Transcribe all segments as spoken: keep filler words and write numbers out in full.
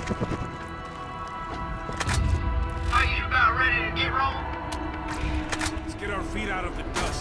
Are you about ready to get rolling? Let's get our feet out of the dust.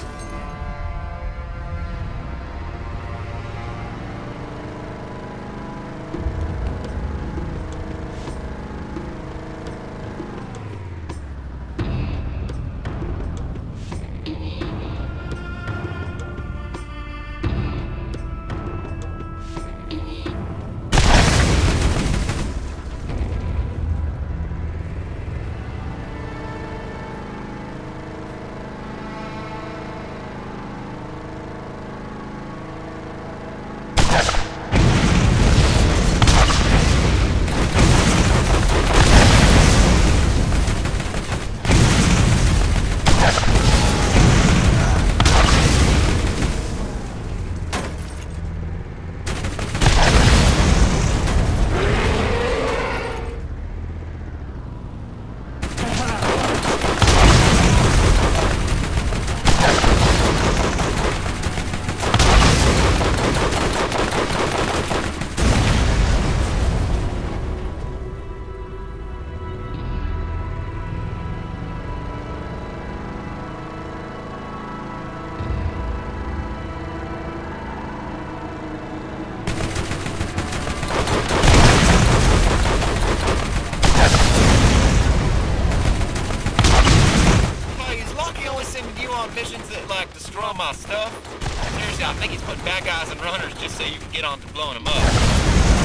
Missions that, like, destroy my stuff. Seriously, I think he's putting bad guys and runners just so you can get on to blowing them up.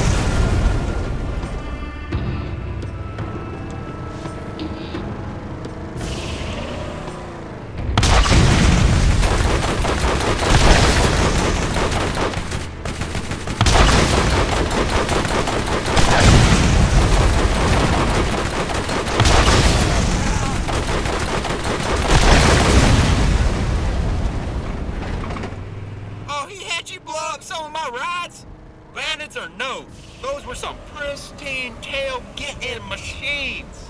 Bandits or no, those were some pristine tail-getting machines.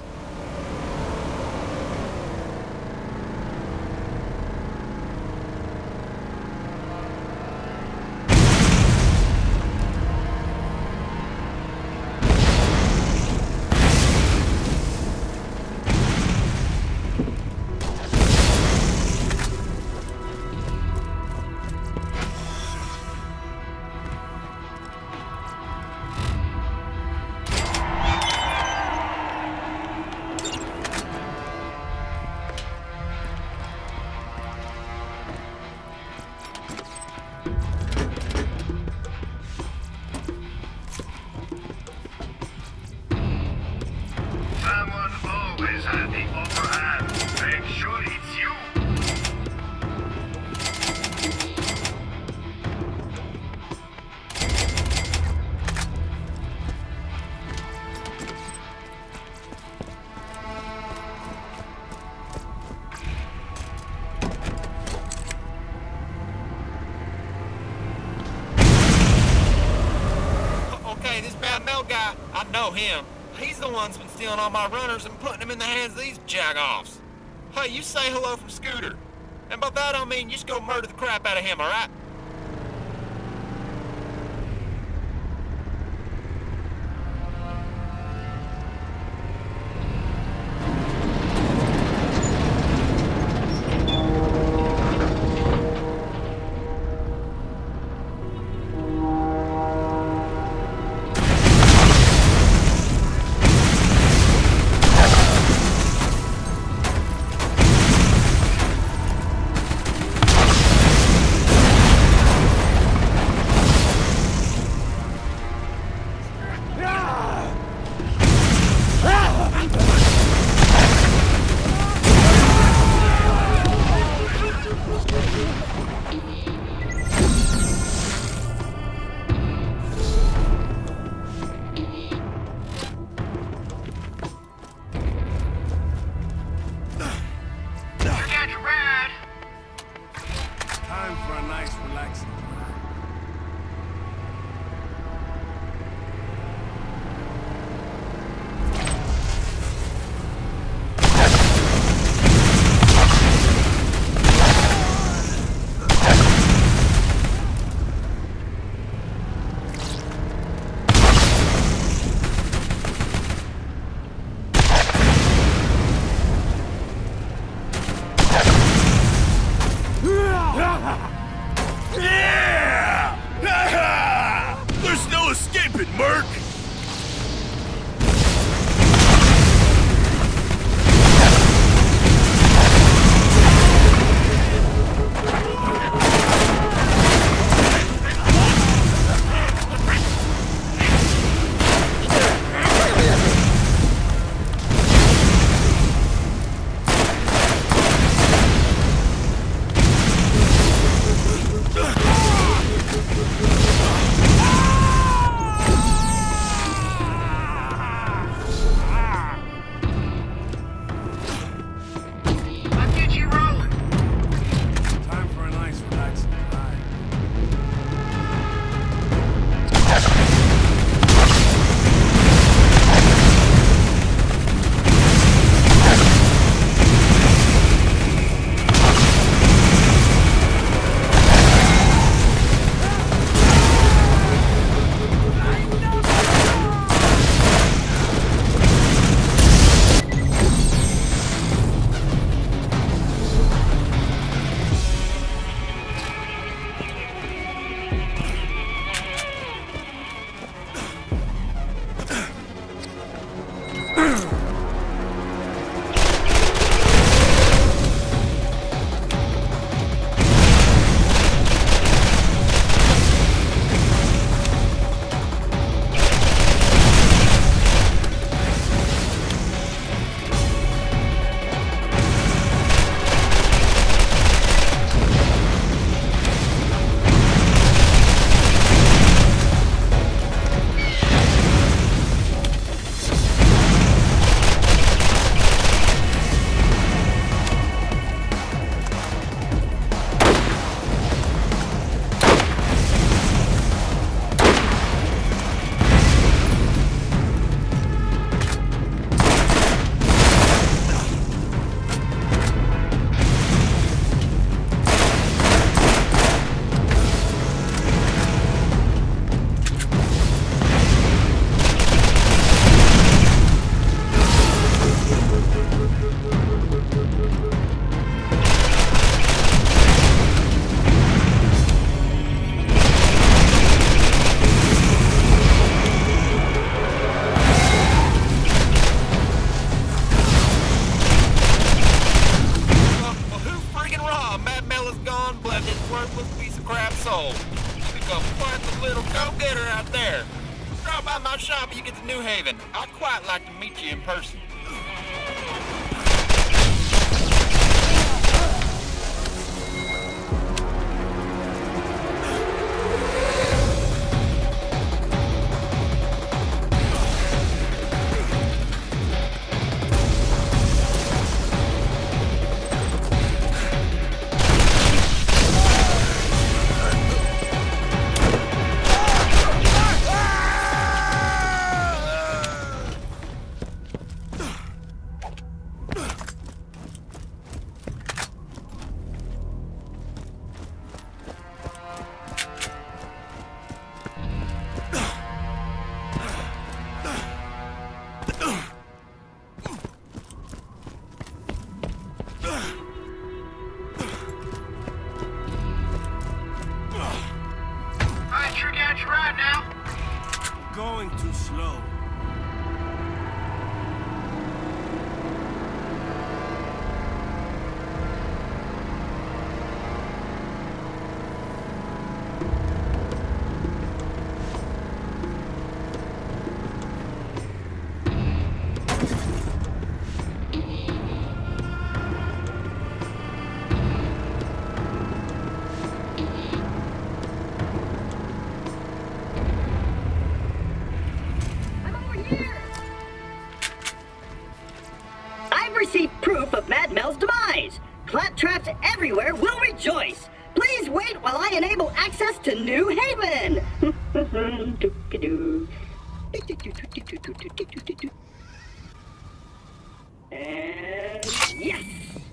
Guy, I know him. He's the one that's been stealing all my runners and putting them in the hands of these jagoffs. Hey, you say hello from Scooter. And by that I mean you just go murder the crap out of him, alright? that Mel is gone, bless his worthless piece of crap soul. You become quite the little go-getter out there. Drop by my shop and you get to New Haven. I'd quite like to meet you in person. Going too slow. Claptraps everywhere will rejoice. Please wait while I enable access to New Haven. And yes.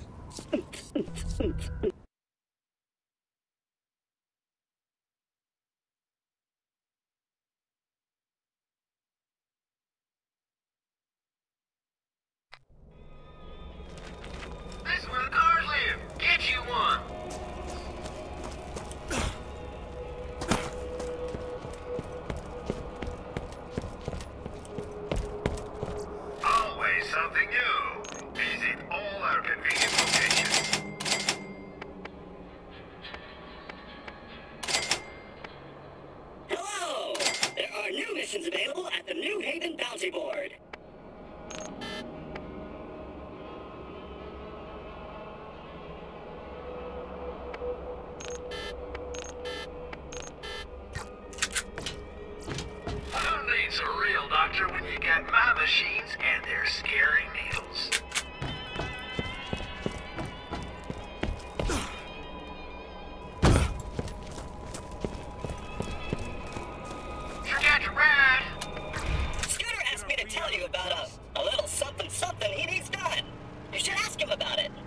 Available at the New Haven Bounty Board. Who needs a real doctor when you got my machines and their scary needles? About a, a little something something he needs done. You should ask him about it.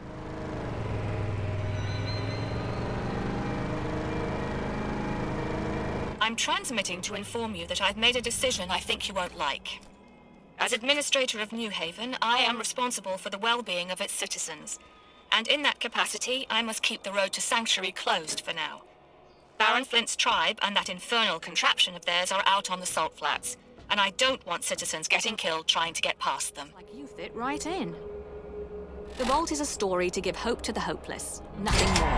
I'm transmitting to inform you that I've made a decision I think you won't like. As Administrator of New Haven, I am responsible for the well-being of its citizens. And in that capacity, I must keep the road to Sanctuary closed for now. Baron Flint's tribe and that infernal contraption of theirs are out on the Salt Flats. And I don't want citizens getting killed trying to get past them. Like you fit right in. The Vault is a story to give hope to the hopeless. Nothing more.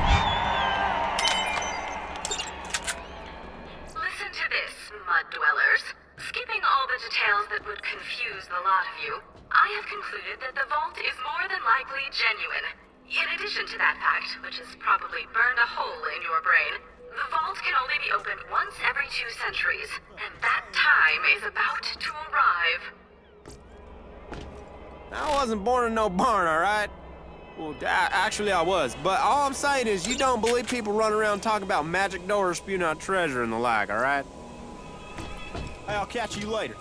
Listen to this, mud dwellers. Skipping all the details that would confuse the lot of you, I have concluded that the Vault is more than likely genuine. In addition to that fact, which has probably burned a hole in your brain, the Vault can only be opened once every two centuries, and that time is about to arrive. I wasn't born in no barn, all right? Well, actually I was, but all I'm saying is you don't believe people run around talking about magic doors, spewing out treasure and the like, all right? Hey, I'll catch you later.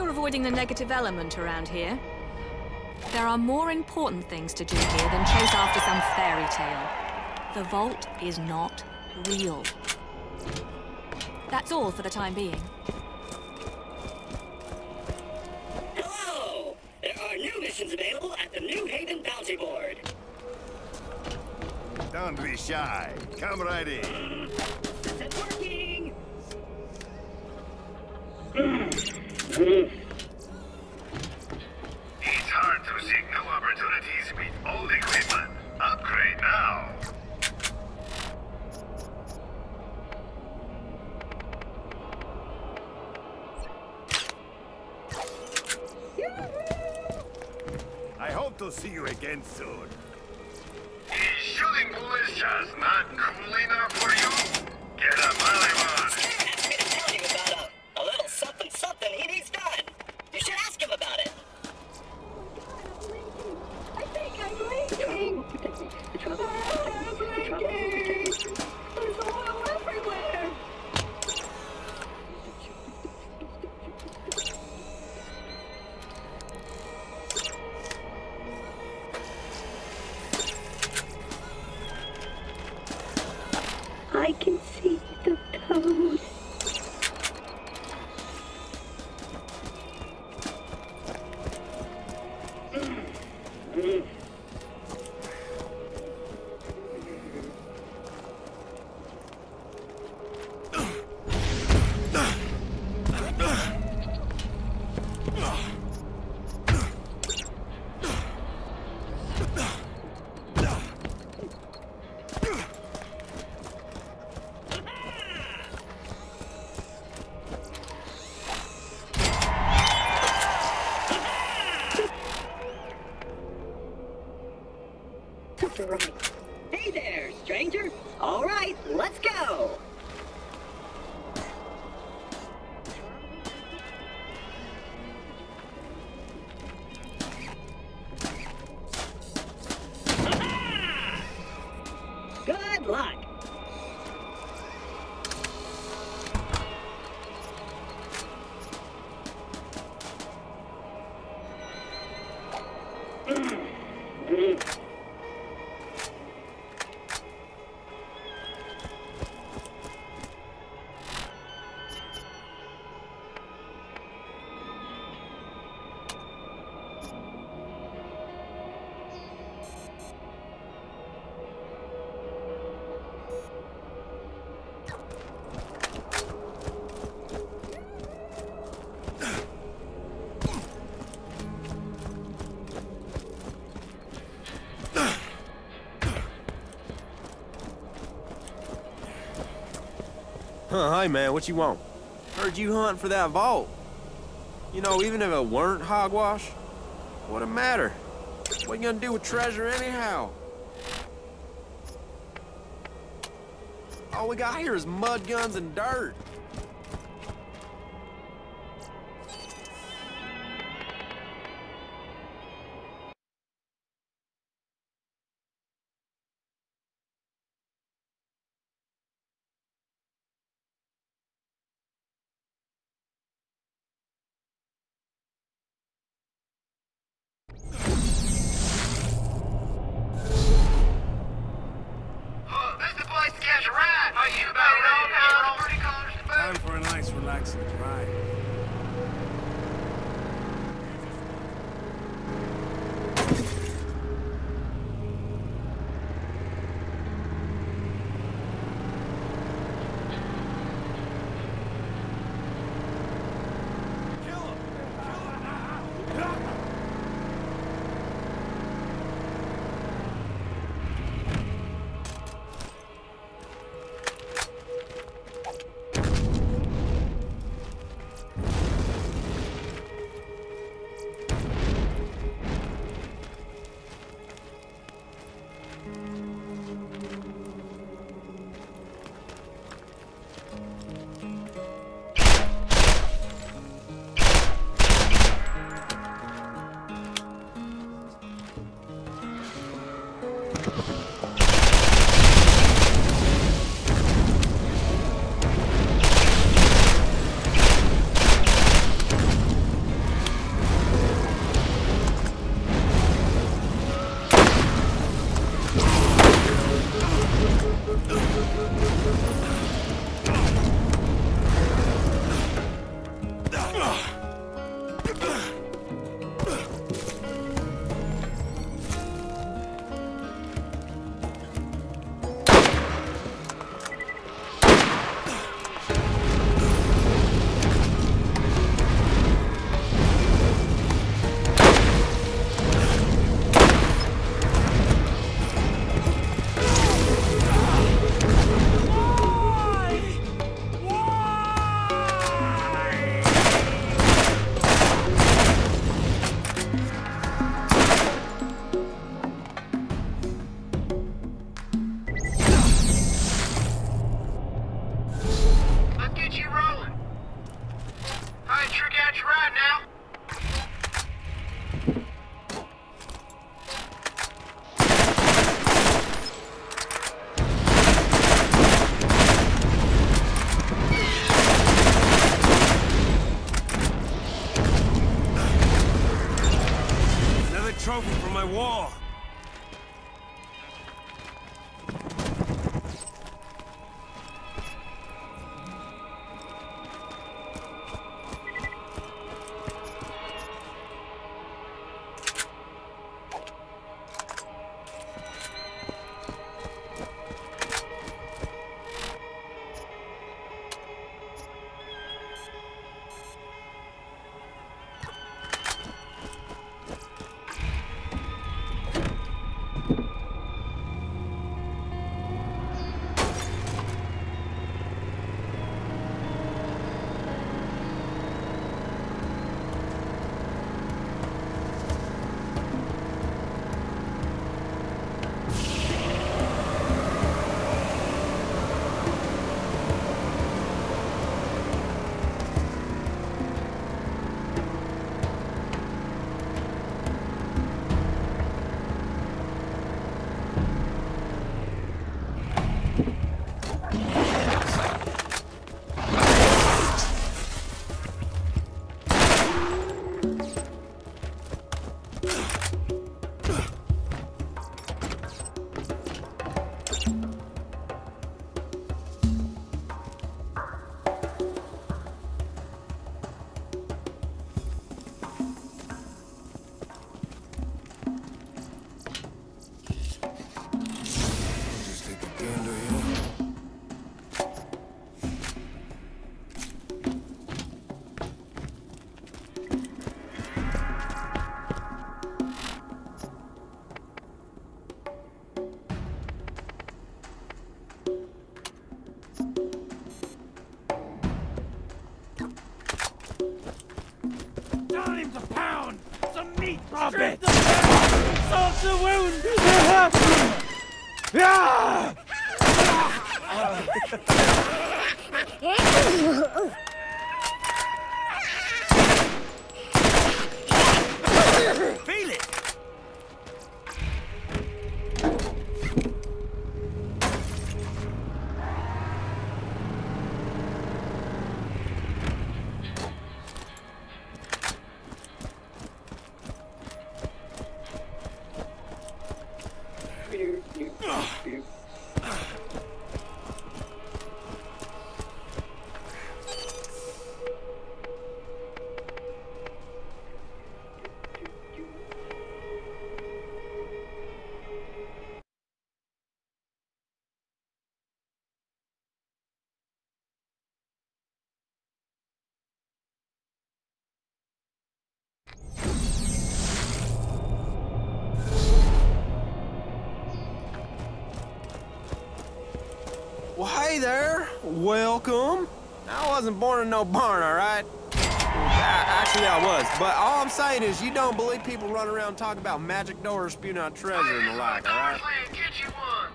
you're avoiding the negative element around here. There are more important things to do here than chase after some fairy tale. The vault is not real. That's all for the time being. Hello! There are new missions available at the New Haven Bounty Board. Don't be shy. Come right in. Is it working? It's hard to seek new opportunities with old equipment. Upgrade now. I hope to see you again soon. Is shooting bullets just not cool enough for you? Get a Volleyball. Stan asked me to tell you about a, a little something something he needs done. You should ask him about it. I think I'm leaking. I'm leaking. There's oil everywhere. I can see the code. Right. Hey there, stranger. All right, let's go. Good luck. Huh, hey man, what you want? Heard you hunting for that vault. You know, even if it weren't hogwash, what'd it matter? What you gonna do with treasure anyhow? All we got here is mud guns and dirt. Oh, this the place to catch a ride. Are you about ready to get on pretty colors? Trophy from my wall. Drop it! Solve the wound! Ah! Feel it! Well, hey there. Welcome. I wasn't born in no barn, all right? Actually, I was. But all I'm saying is you don't believe people run around talking about magic doors, spewing out treasure and the like, all right? Get you one.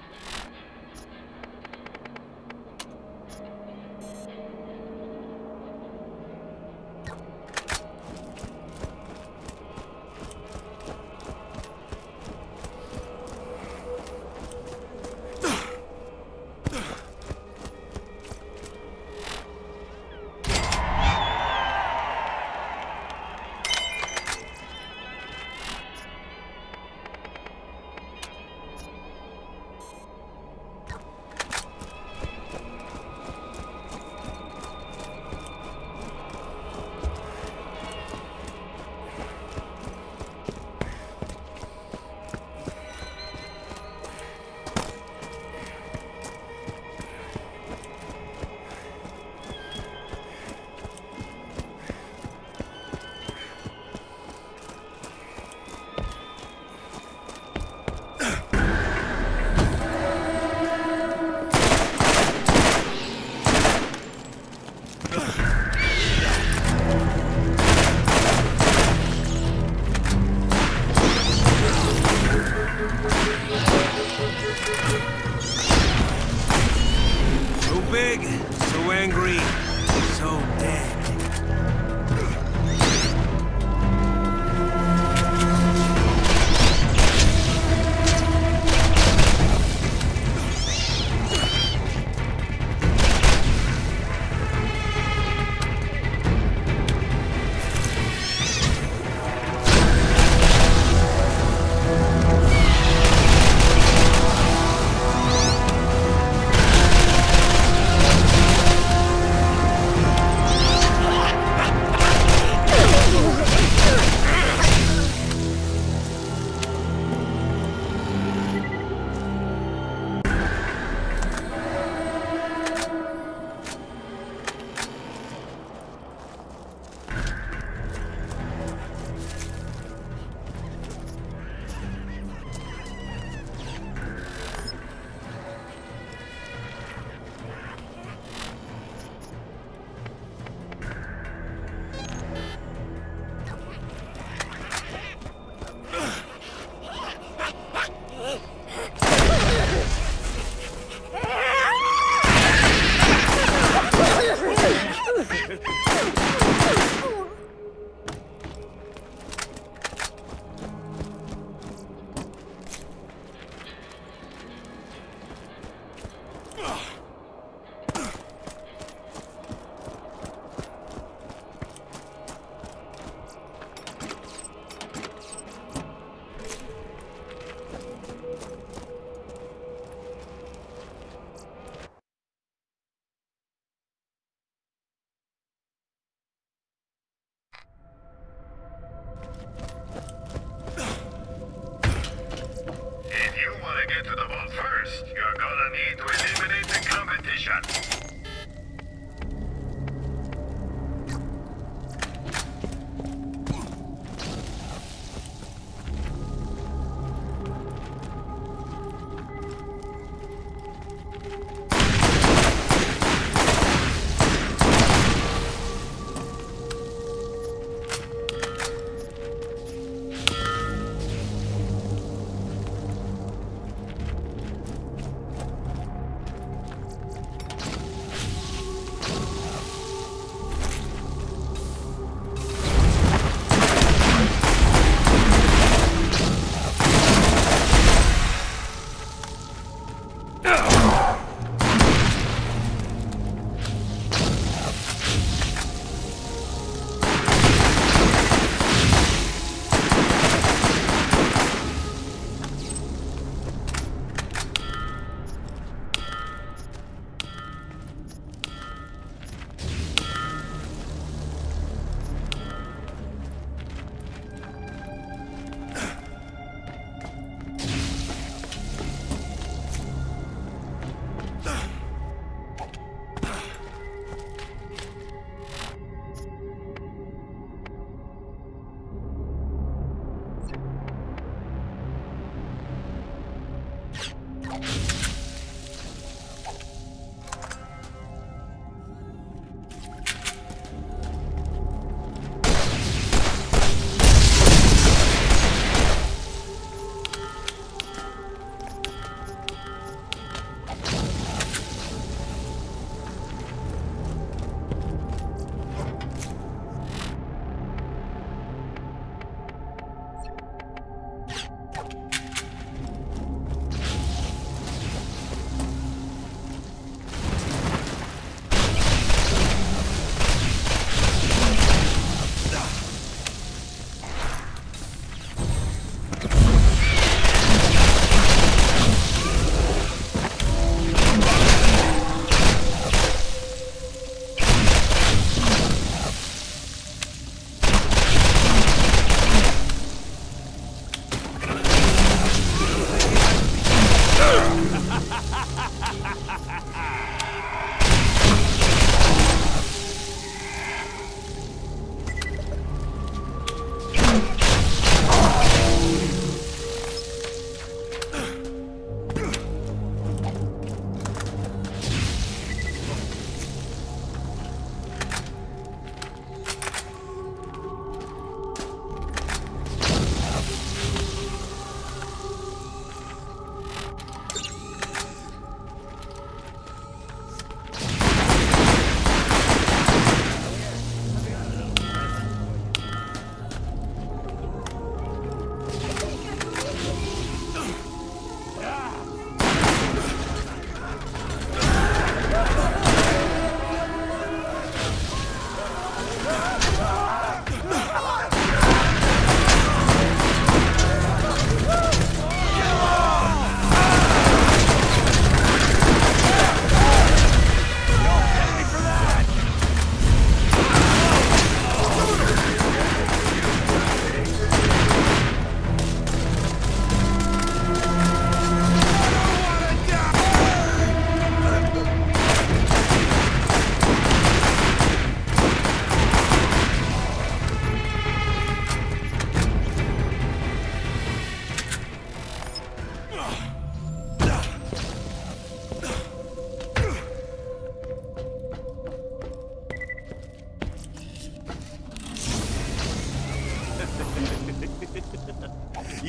big, so angry, so dead.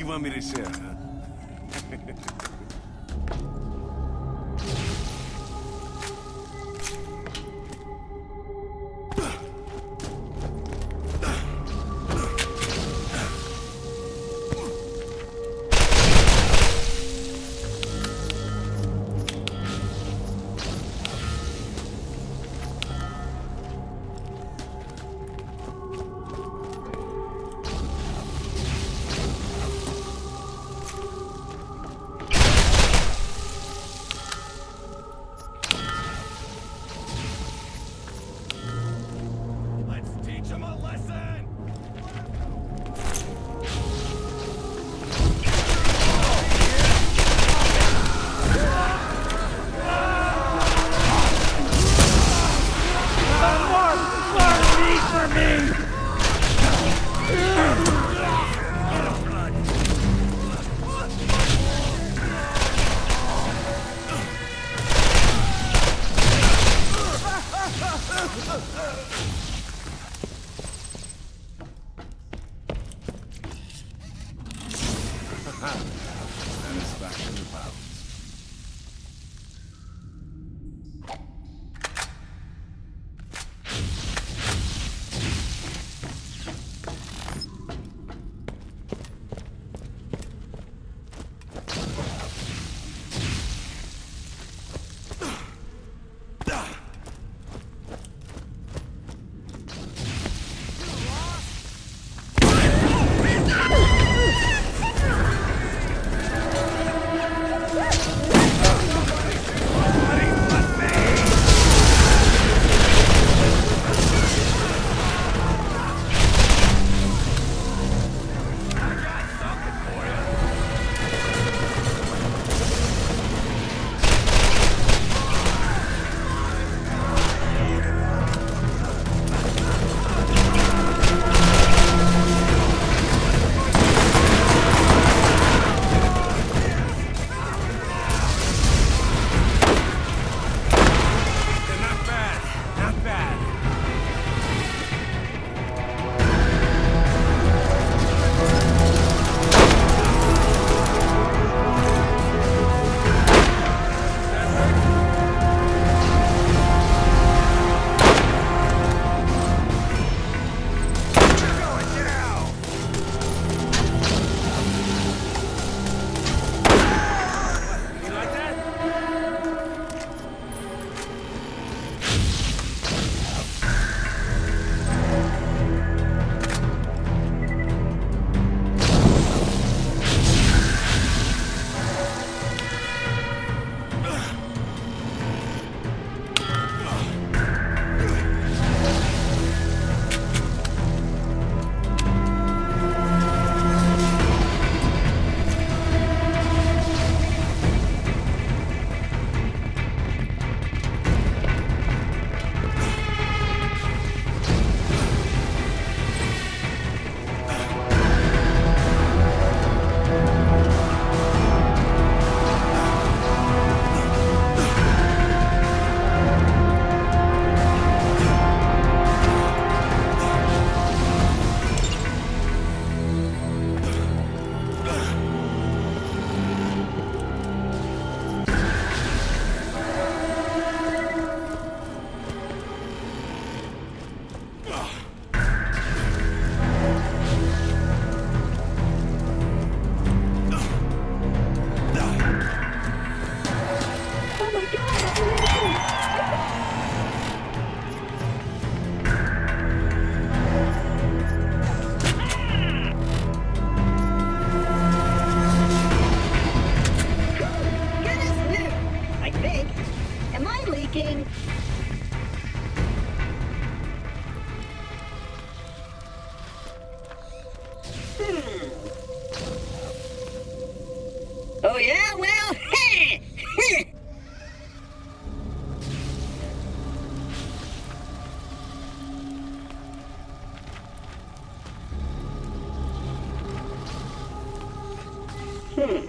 you want me to share, huh? Satisfaction abounds. Oh yeah? Well, hey! Hmm.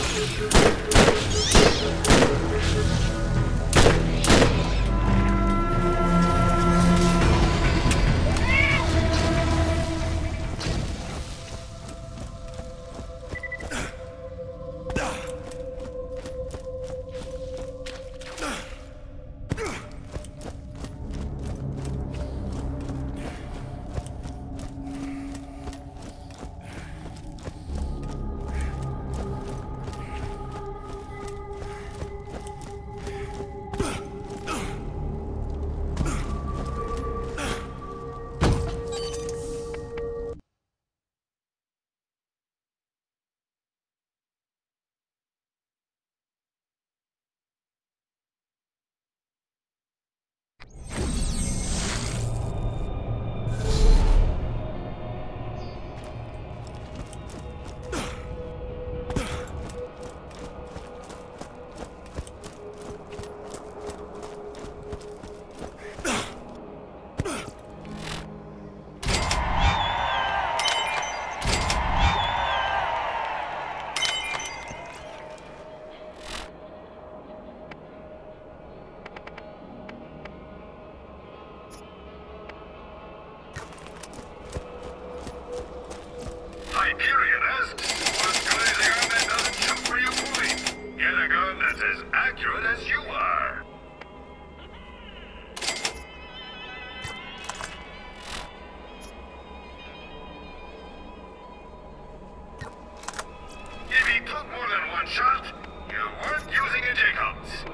Hyperion asks, what's good is a gun that doesn't shoot where you're moving? Get a gun that's as accurate as you are. If he took more than one shot, you weren't using a Jacobs.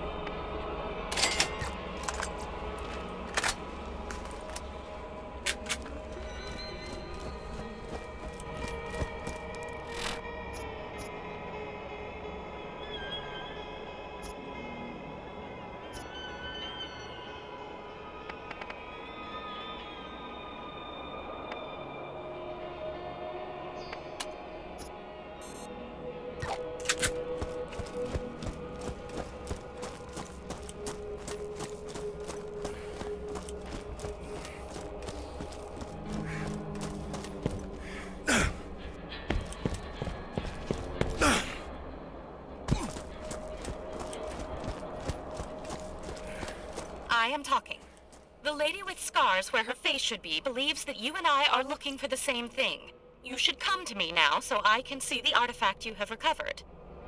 I am talking. The lady with scars where her face should be believes that you and I are looking for the same thing. You should come to me now so I can see the artifact you have recovered.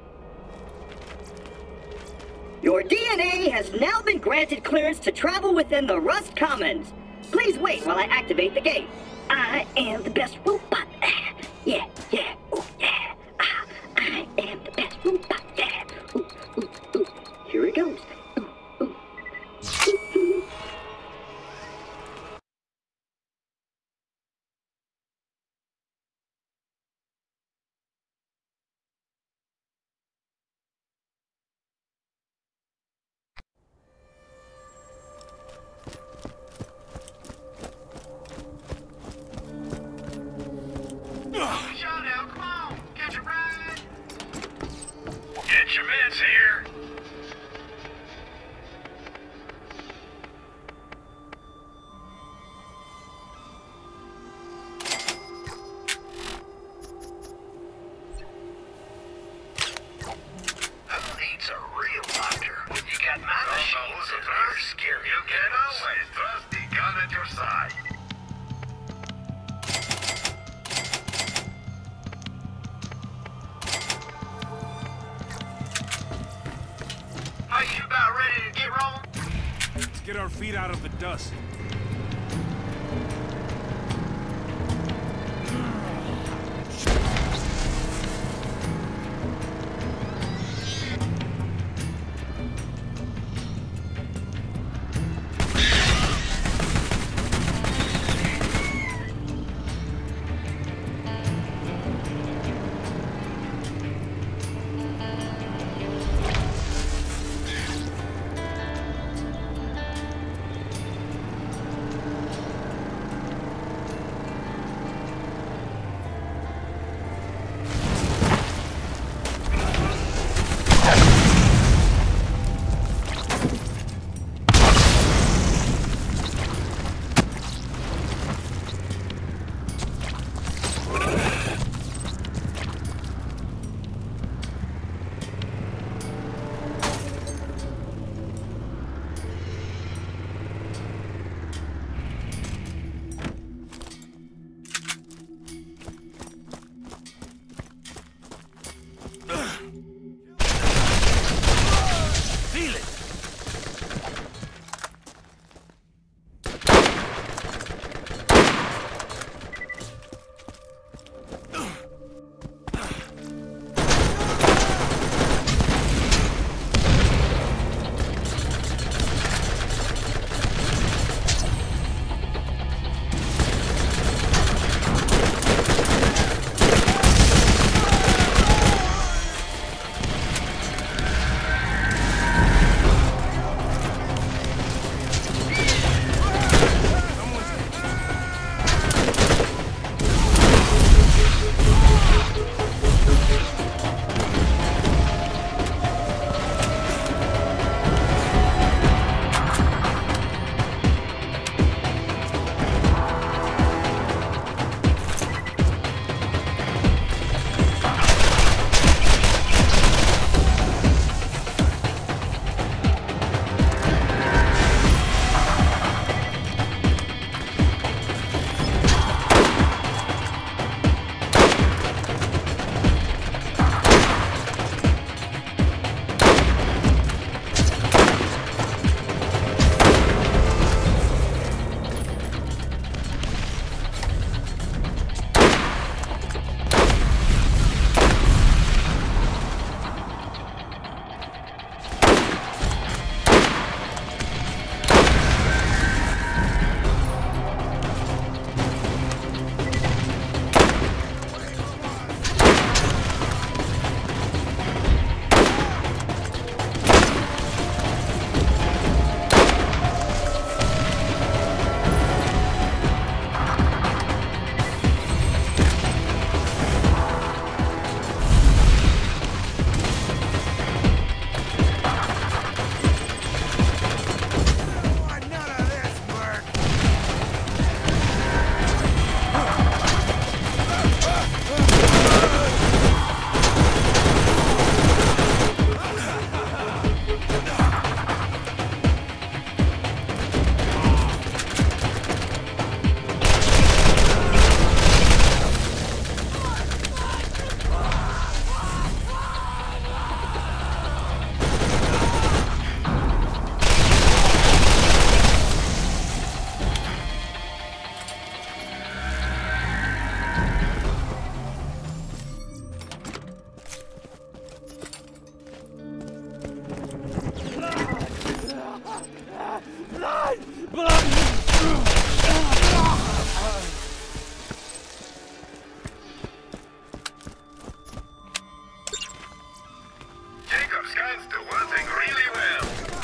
Your D N A has now been granted clearance to travel within the Rust Commons. Please wait while I activate the gate. I am the best robot. Ah, yeah, yeah, oh yeah. Ah, I am the best robot. Yeah. Ooh, ooh, ooh. Here it goes. Ooh, ooh. Ooh, ooh. Shout out, come on, catch a ride. Get your mitts here. Who needs a real doctor when you got my machines that are scary? You can always trust the gun at your side. Are you about ready to get rolling? Let's get our feet out of the dust. seems to working really well.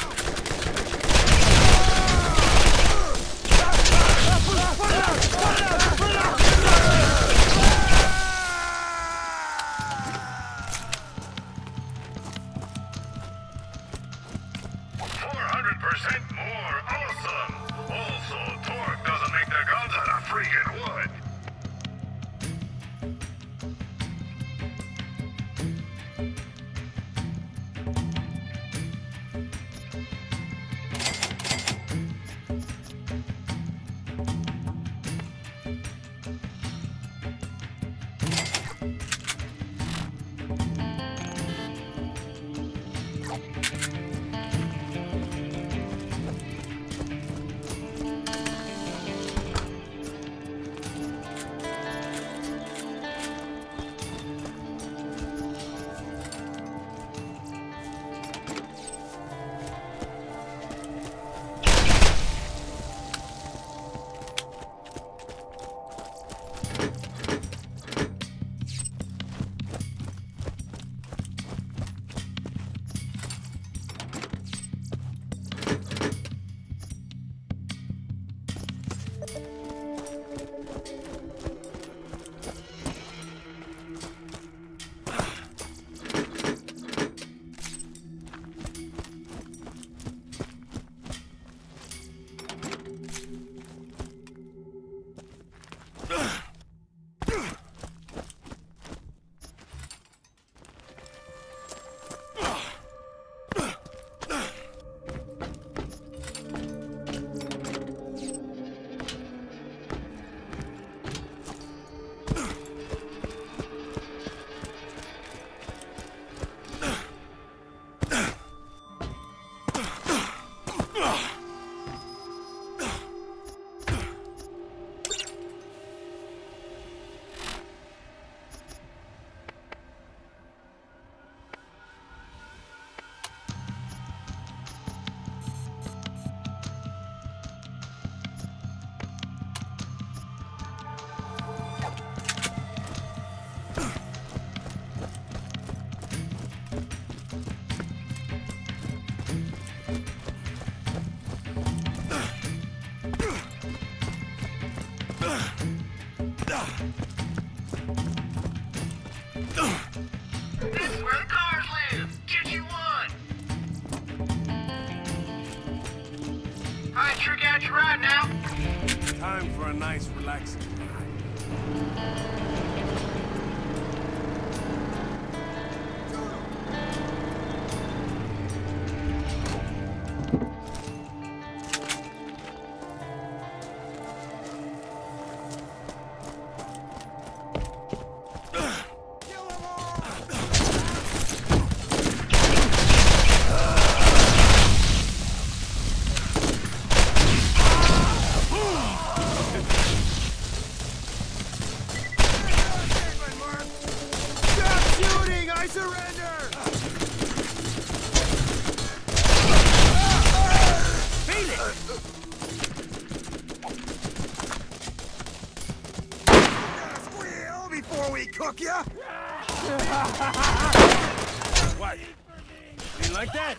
four hundred percent more, awesome! Also, torque doesn't make their guns out of freaking wood. This is where the cars live. Get you one. Alright, trick out your ride now. Time for a nice, relaxing ride. Cook ya? What? You like that?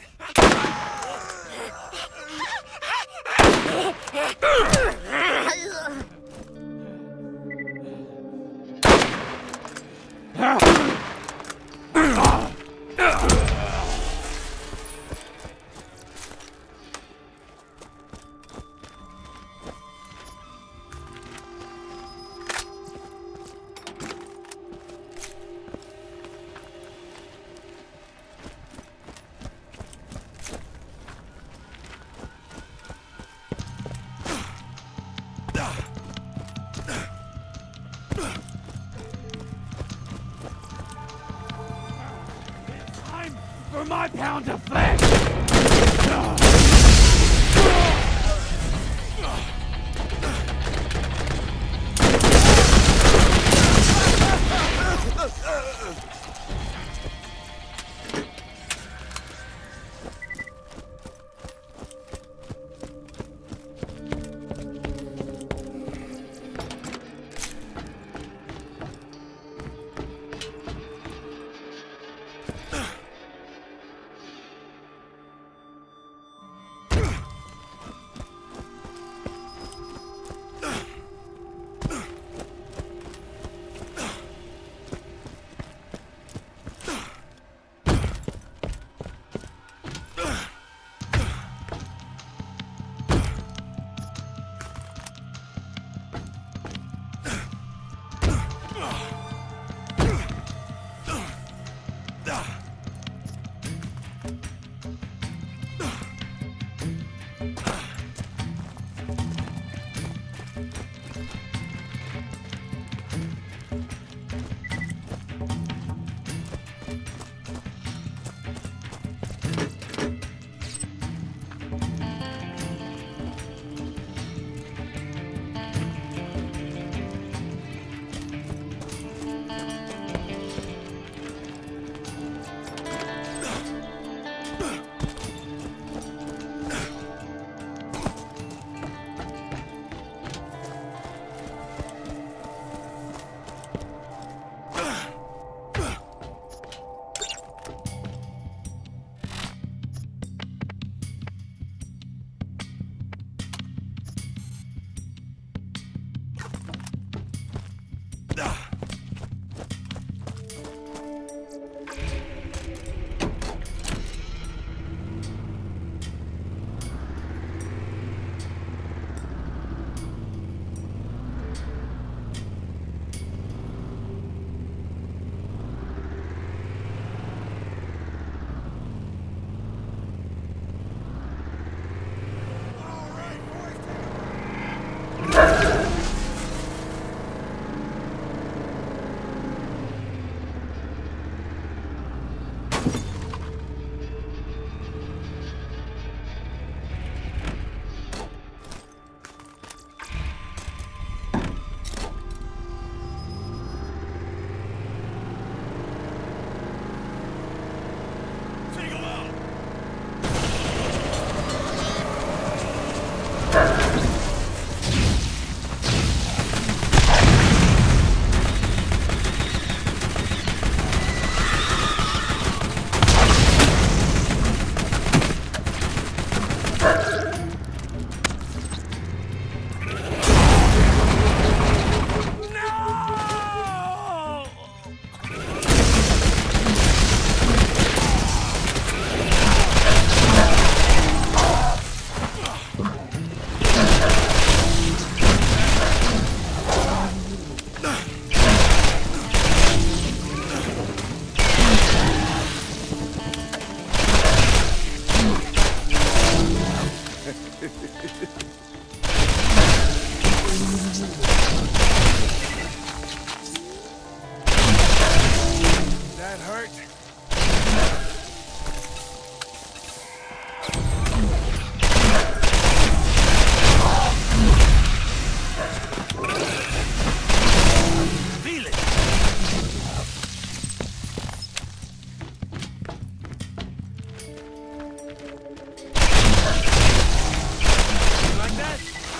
For my pound of flesh! That hurt? Feel it! Like that?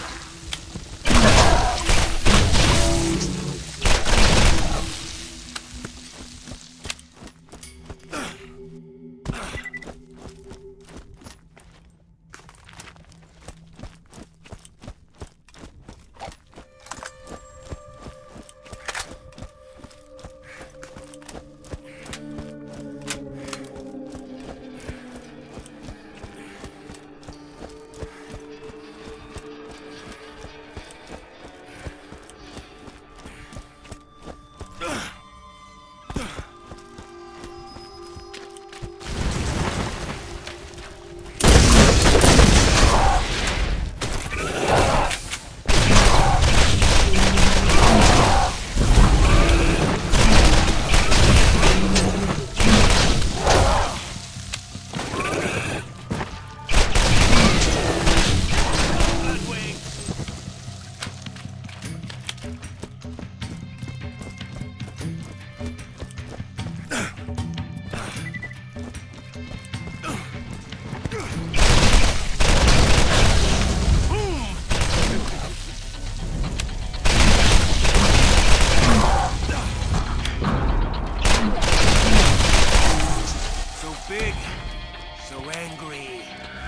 Big, so angry.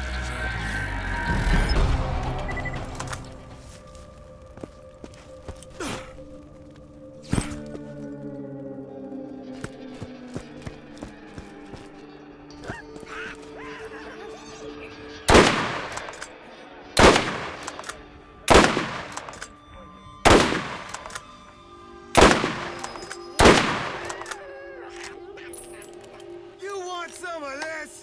You want some of this?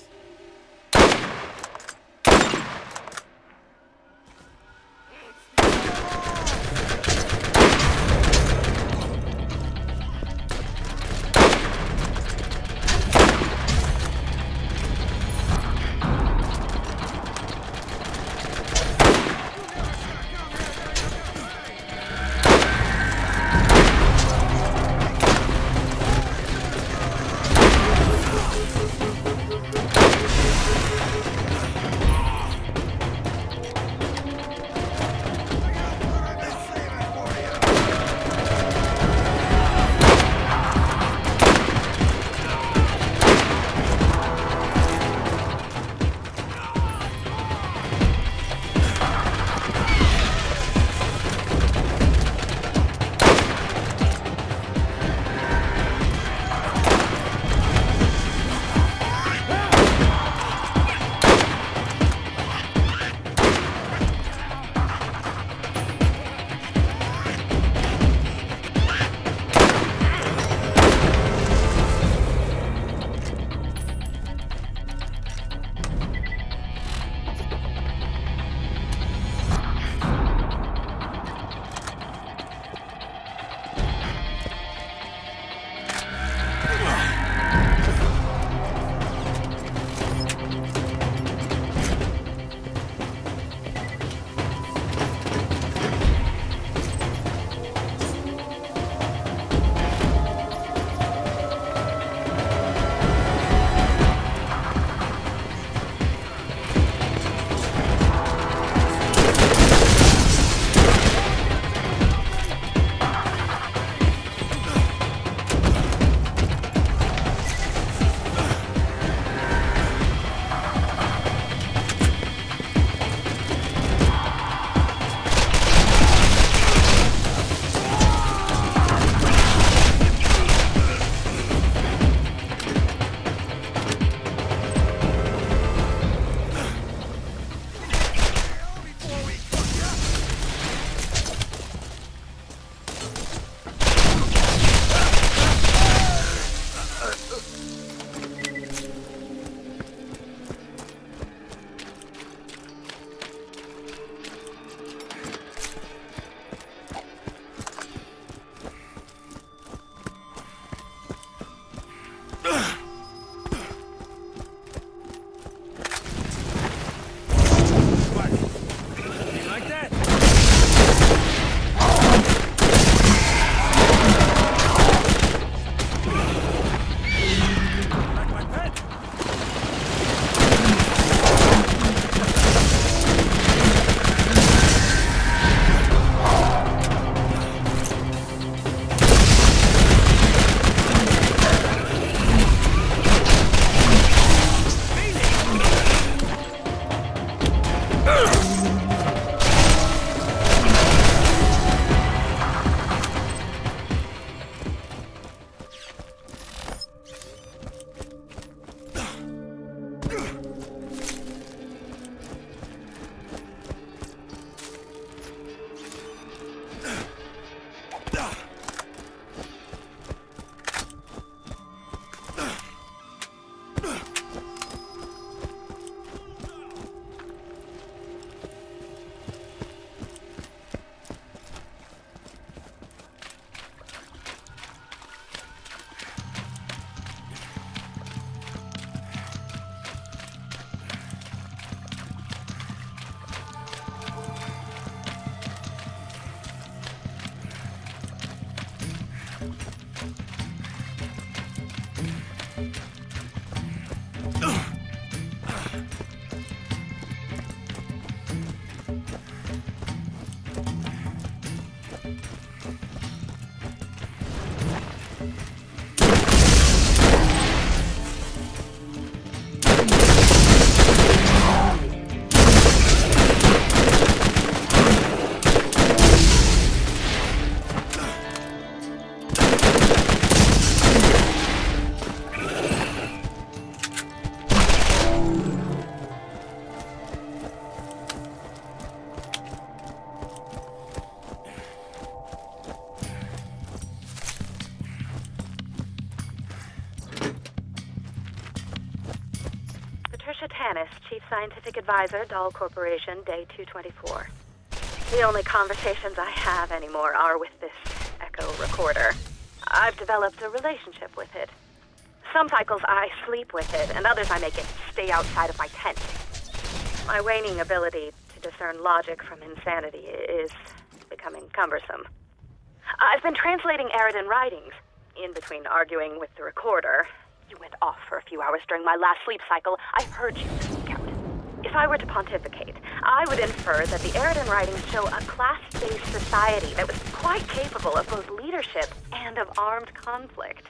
Tertia Tanis, Chief Scientific Advisor, Dahl Corporation, Day two twenty-four. The only conversations I have anymore are with this echo recorder. I've developed a relationship with it. Some cycles I sleep with it, and others I make it stay outside of my tent. My waning ability to discern logic from insanity is becoming cumbersome. I've been translating Eridan writings. In between arguing with the recorder, you went off for a few hours during my last sleep cycle. I heard you speak out. If I were to pontificate, I would infer that the Eridan writings show a class-based society that was quite capable of both leadership and of armed conflict.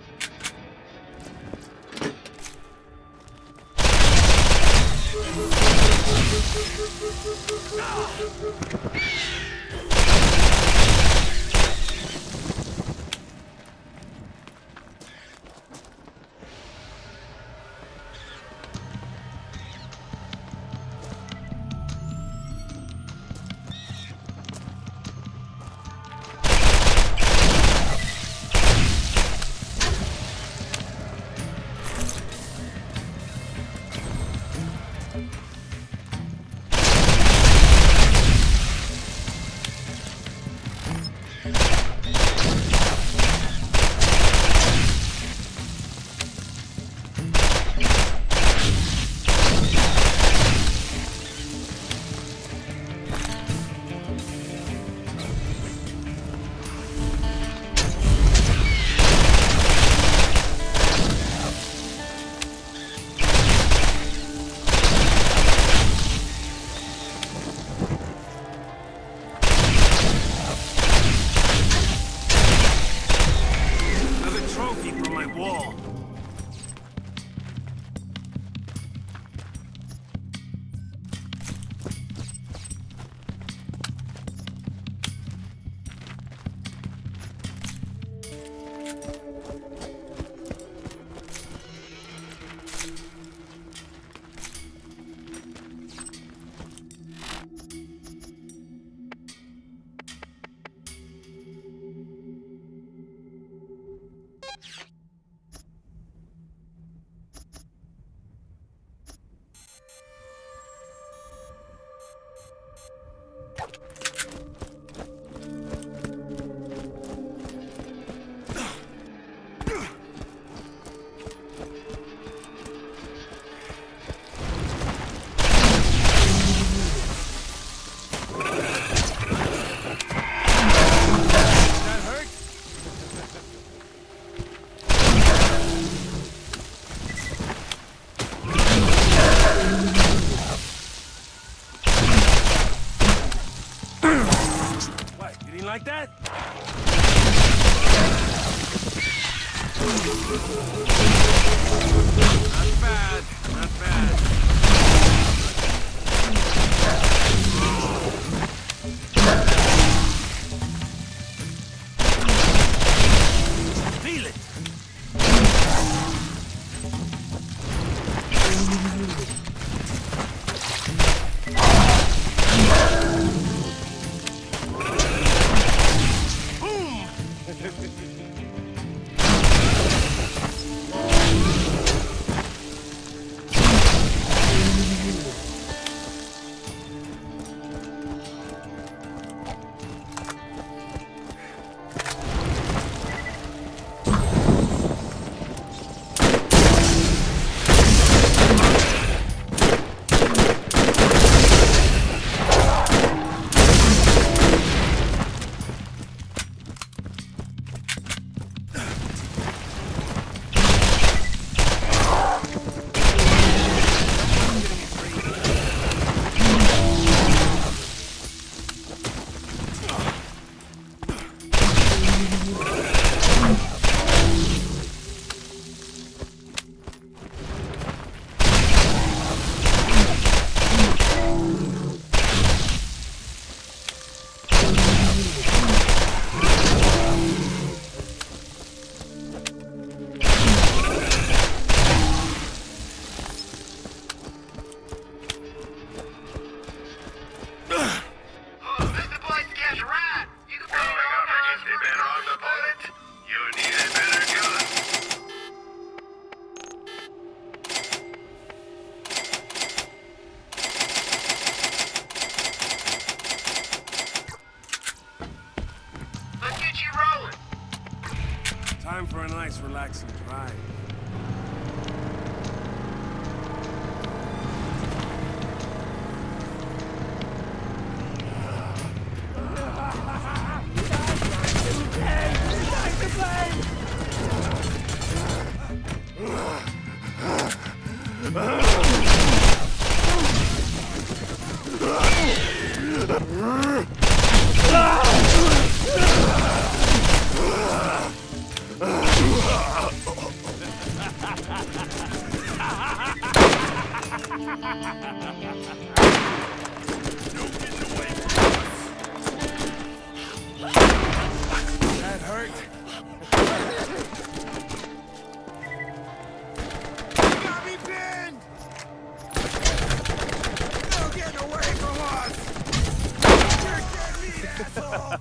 Like that? Not bad, not bad. Feel it. nice, relaxing drive. That hurt. You got me pinned! No getting away from us! You're dead meat, asshole!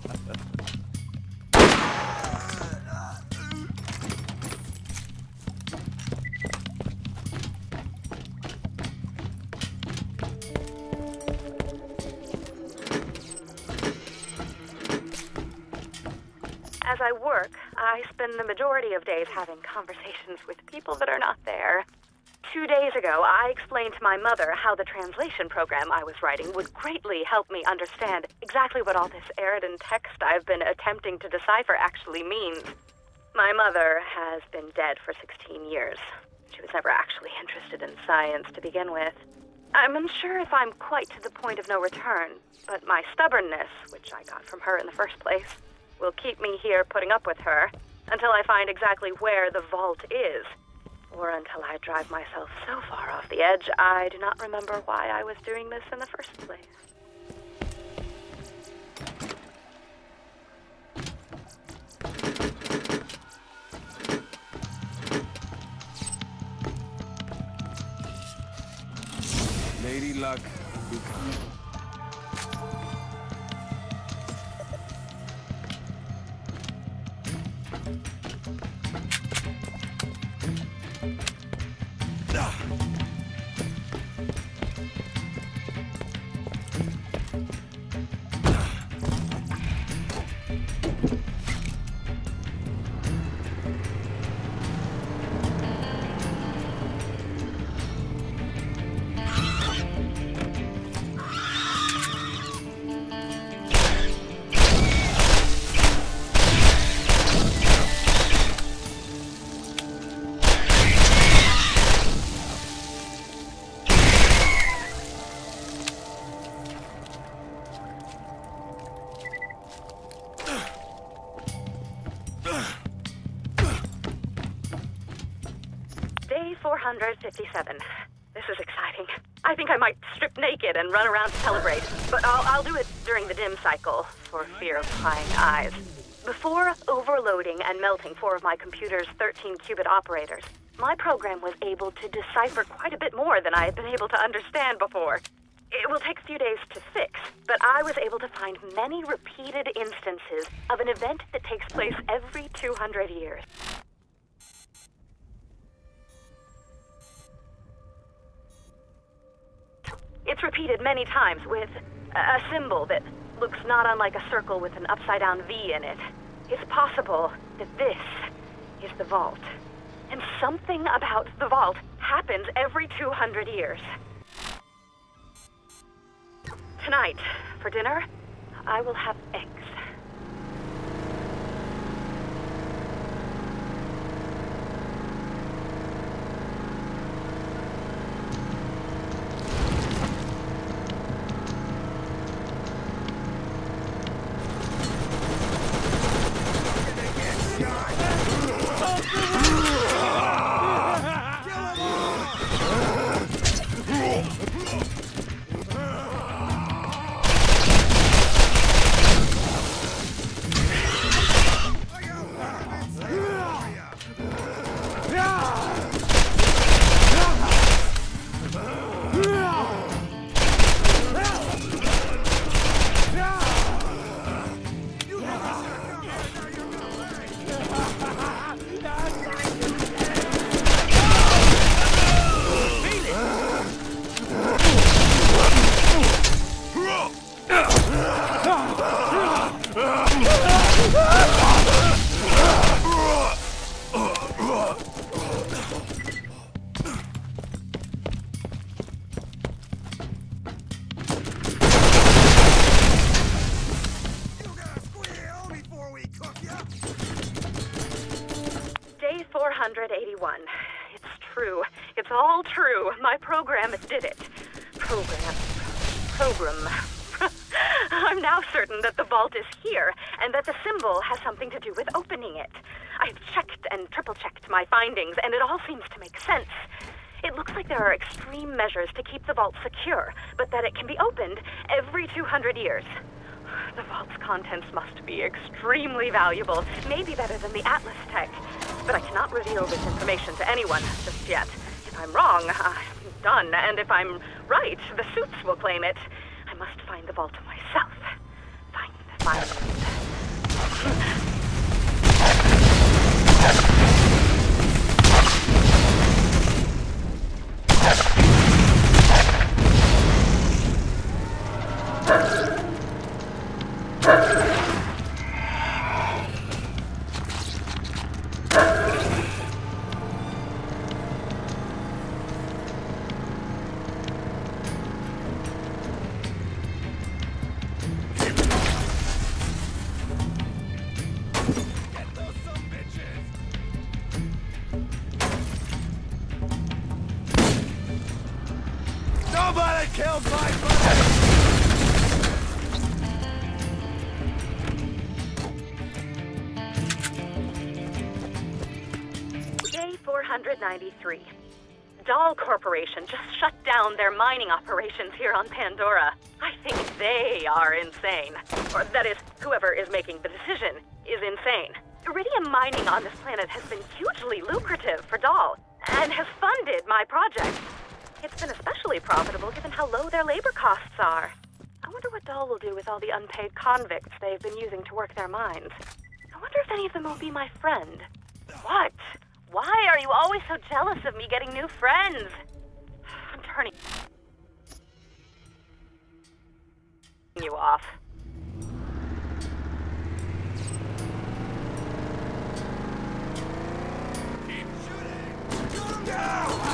As I work, I spend the majority of days having conversations with people that are not there. Two days ago, I explained to my mother how the translation program I was writing would greatly help me understand exactly what all this Eridan text I've been attempting to decipher actually means. My mother has been dead for sixteen years. She was never actually interested in science to begin with. I'm unsure if I'm quite to the point of no return, but my stubbornness, which I got from her in the first place, will keep me here putting up with her until I find exactly where the vault is, or until I drive myself so far off the edge I do not remember why I was doing this in the first place. Lady Luck, be kind. four hundred fifty-seven. This is exciting. I think I might strip naked and run around to celebrate, but I'll, I'll do it during the dim cycle, for fear of prying eyes. Before overloading and melting four of my computer's thirteen qubit operators, my program was able to decipher quite a bit more than I had been able to understand before. It will take a few days to fix, but I was able to find many repeated instances of an event that takes place every two hundred years. It's repeated many times with a symbol that looks not unlike a circle with an upside-down V in it. It's possible that this is the vault. And something about the vault happens every two hundred years. Tonight, for dinner, I will have eggs. It's all true. My program did it. Program. Program. I'm now certain that the vault is here, and that the symbol has something to do with opening it. I've checked and triple-checked my findings, and it all seems to make sense. It looks like there are extreme measures to keep the vault secure, but that it can be opened every two hundred years. The vault's contents must be extremely valuable, maybe better than the Atlas tech. But I cannot reveal this information to anyone just yet. If I'm wrong, I'm done, and if I'm right, the suits will claim it. I must find the vault myself. Find, find. Nobody killed my brother! Day four ninety-three. Dahl Corporation just shut down their mining operations here on Pandora. I think they are insane. Or, that is, whoever is making the decision is insane. Iridium mining on this planet has been hugely lucrative for Dahl, and has funded my project. It's been especially profitable given how low their labor costs are. I wonder what Dahl will do with all the unpaid convicts they've been using to work their mines. I wonder if any of them will be my friend. What? Why are you always so jealous of me getting new friends? I'm turning you off. Keep shooting! Shoot him down!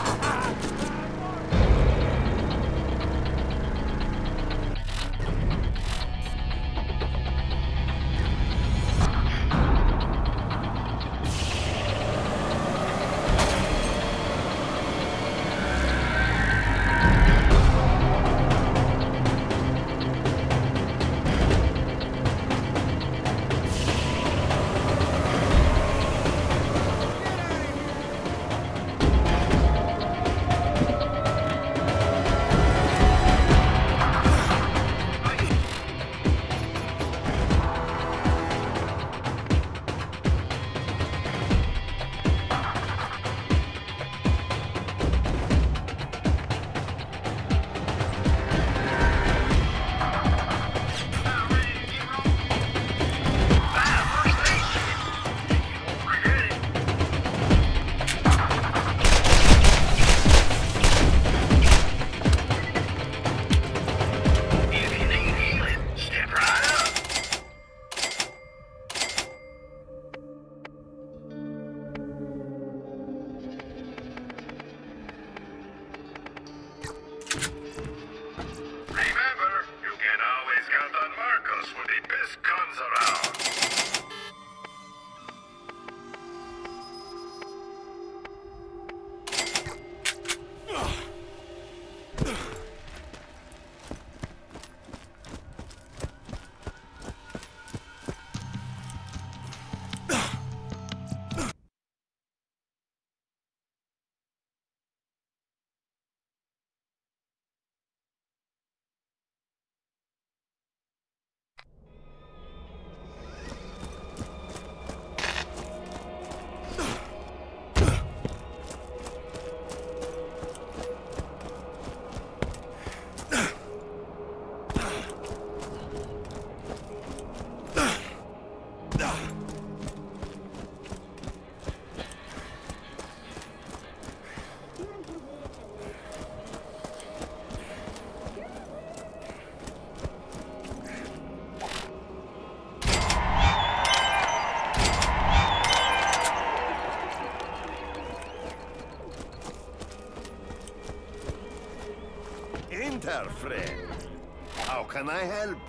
Enter, friend. How can I help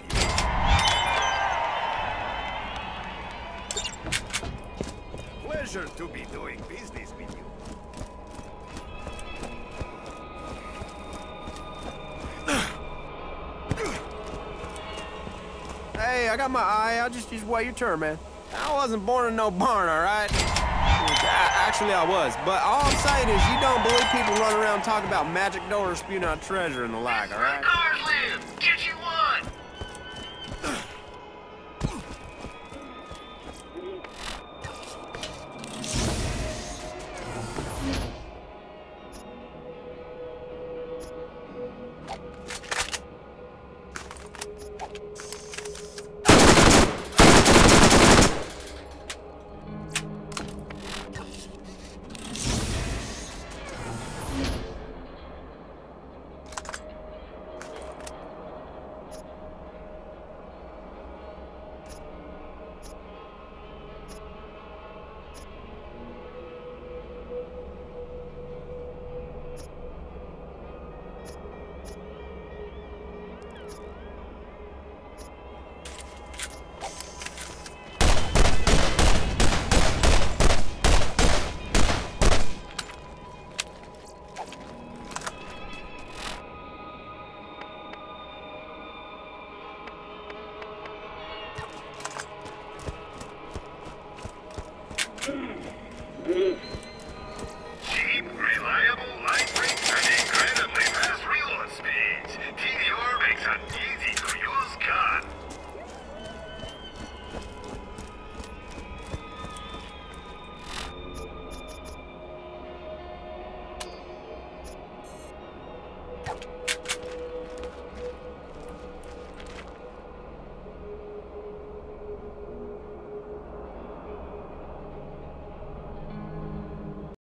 you? Pleasure to be doing business with you. okay, I got my eye. I'll just, just wait your turn, man. I wasn't born in no barn, all right? Actually, I was. But all I'm saying is you don't believe people run around talking about magic doors, spewing out treasure and the like, all right? Cars live. Get you